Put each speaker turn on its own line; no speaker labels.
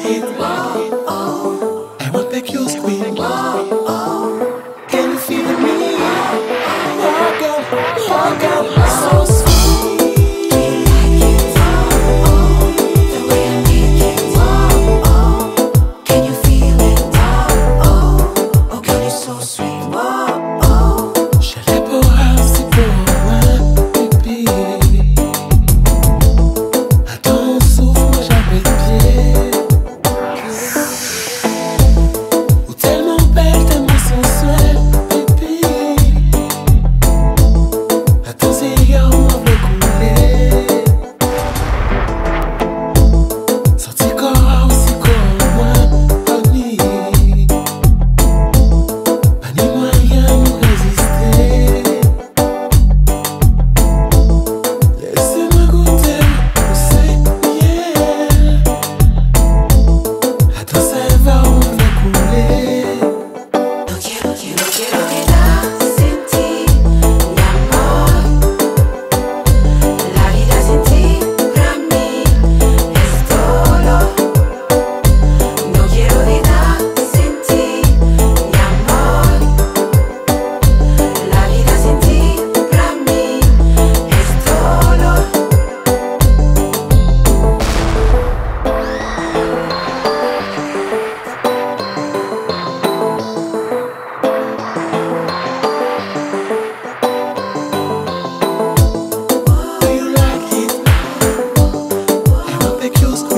it? I want make you scream. Can you feel me? Oh girl, so sweet.
The way I make it. Can you feel it? Oh girl, you're so sweet.
Je l'ai pour un si beau, baby. À ton souffle, moi j'avais le pied. Ou tellement belle, tellement sensuelle, baby. À ton égard, moi veut couler. Sorti corps aussi comme moi, honey. Pas ni moyen nous résister. Laissez-moi goûter, pousser, yeah. À ton cerveau, on fait couler.
No quiero quedar sin ti, mi amor. La vida sin ti para mí es todo. No quiero vida sin ti, mi amor. La vida sin ti para mí es todo.
Do you like it? I want make you scream.